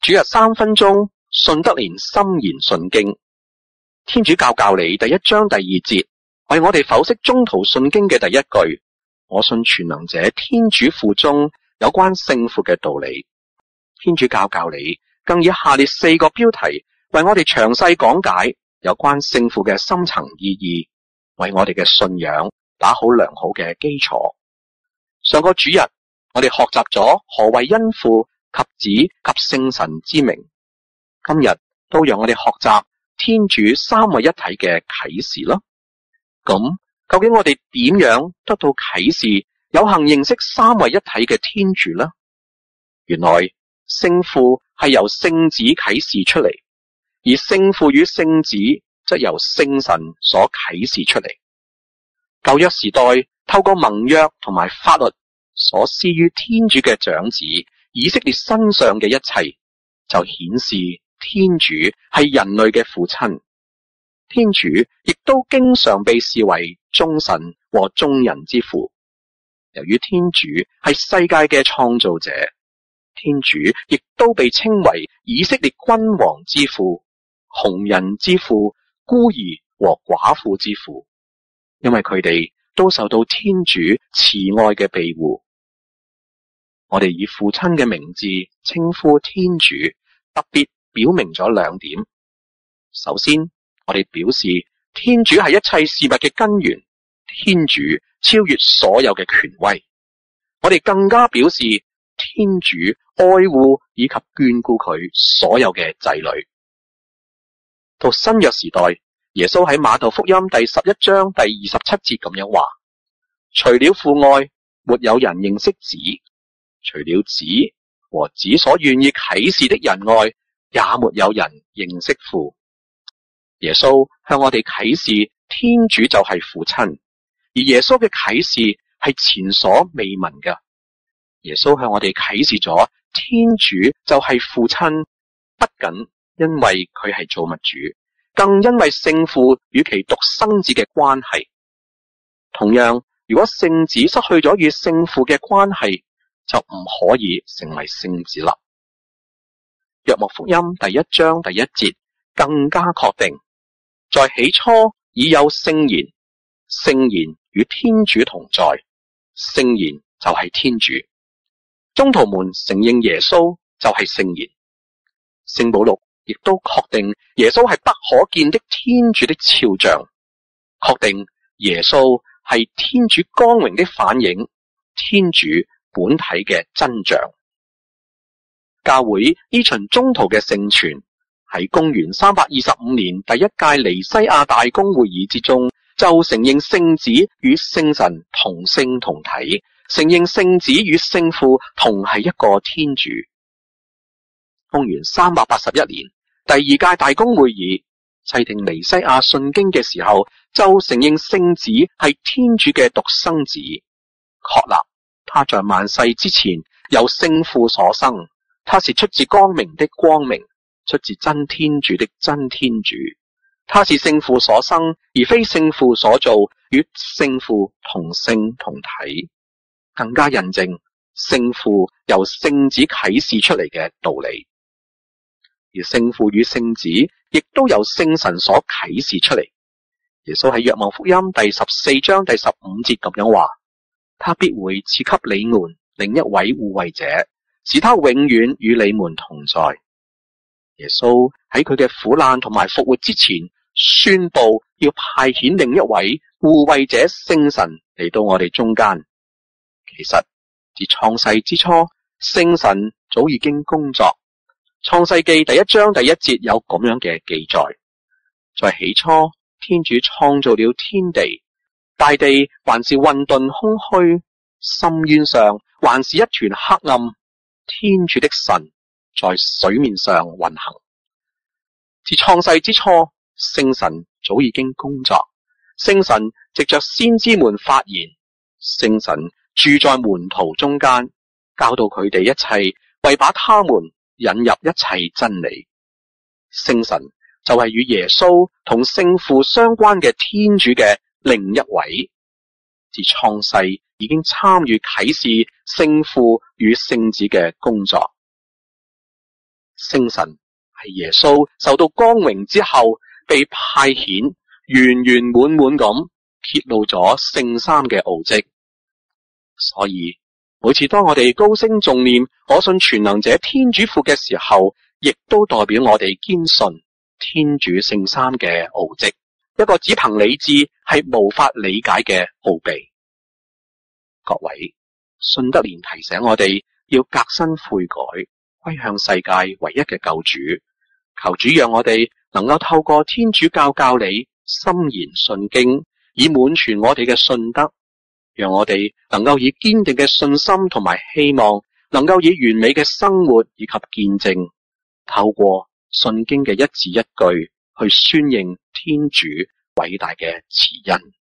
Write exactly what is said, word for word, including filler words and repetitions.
主日三分鐘，信德蓮心言信經。天主教教理第一章第二節，為我哋剖析宗徒信經嘅第一句：我信全能者天主父中有關聖父嘅道理。天主教教理更以下列四個標題，為我哋詳細講解有關聖父嘅深層意義，為我哋嘅信仰打好良好嘅基礎。上個主日，我哋學習咗何謂因父及子及聖神之名。今日都讓我哋學習天主三位一體嘅啟示咯。咁究竟我哋點樣得到啟示，有幸認識三位一體嘅天主呢？原來聖父係由聖子啟示出嚟，而聖父與聖子則由聖神所啟示出嚟。舊約時代透過盟約同埋法律所施於天主嘅長子以色列身上嘅一切，就顯示天主係人類嘅父親。天主亦都經常被視為眾神和眾人之父。由於天主係世界嘅創造者，天主亦都被稱為以色列君王之父、窮人之父、孤兒和寡婦之父，因為佢哋都受到天主慈愛嘅庇護。我哋以父親嘅名字稱呼天主，特別表明咗兩點。首先，我哋表示天主係一切事物嘅根源，天主超越所有嘅權威。我哋更加表示天主愛護以及眷顧佢所有嘅仔女。到新約時代，耶穌喺馬竇福音第十一章第二十七節咁樣話：除了父外，沒有人認識子；除了子和子所願意啟示的人外，也沒有人認識父。耶穌向我哋啟示天主就係父親，而耶穌嘅啟示係前所未聞嘅。耶穌向我哋啟示咗天主就係父親，不僅因為佢係造物主，更因為聖父與其獨生子嘅關係。同樣，如果聖子失去咗與聖父嘅關係，就唔可以成為聖子啦。若望福音第一章第一節更加確定，在起初已有聖言，聖言與天主同在，聖言就係天主。宗徒們承認耶穌就係聖言。聖保祿亦都確定耶穌係不可見的天主的肖像，確定耶穌係天主光榮的反映，天主本體嘅真像。教會依循宗徒嘅聖傳，喺公元三百二十五年第一屆尼西亞大公會議之中，就承認聖子與聖神同性同體，承認聖子與聖父同係一個天主。公元三百八十一年第二屆大公會議制定尼西亞信經嘅時候，就承認聖子係天主嘅獨生子，確立他在萬世之前由聖父所生，他是出自光明的光明，出自真天主的真天主。他是聖父所生，而非聖父所造，與聖父同性同體，更加印證聖父由聖子啟示出嚟嘅道理。而聖父與聖子亦都由聖神所啟示出嚟。耶穌喺若望福音第十四章第十五節咁樣話：他必會賜給你們另一位護衛者，使他永遠與你們同在。耶穌喺佢嘅苦難同埋復活之前，宣布要派遣另一位護衛者聖神嚟到我哋中間。其實自創世之初，聖神早已經工作。創世記第一章第一節有咁樣嘅記載：在起初，天主創造了天地，大地還是混沌空虛，深淵上還是一團黑暗。天主的神在水面上運行。自創世之初，聖神早已經工作。聖神藉着先知們發言，聖神住在門徒中間，教導佢哋一切，為把他們引入一切真理。聖神就係與耶穌同聖父相關嘅天主嘅另一位，自創世已經參與啟示聖父與聖子嘅工作。 聖神係耶穌受到光榮之後被派遣，圓圓滿滿咁揭露咗聖三嘅奧蹟。所以每次當我哋高聲誦念我信全能者天主父嘅時候，亦都代表我哋堅信天主聖三嘅奧蹟，一個只憑理智係無法理解嘅奧秘。各位，信德蓮提醒我哋要革新悔改，歸向世界唯一嘅救主。求主讓我哋能夠透過天主教教理，心言信經，以滿全我哋嘅信德，讓我哋能夠以堅定嘅信心同埋希望，能夠以完美嘅生活以及見證，透過信經嘅一字一句去宣認天主偉大嘅慈恩。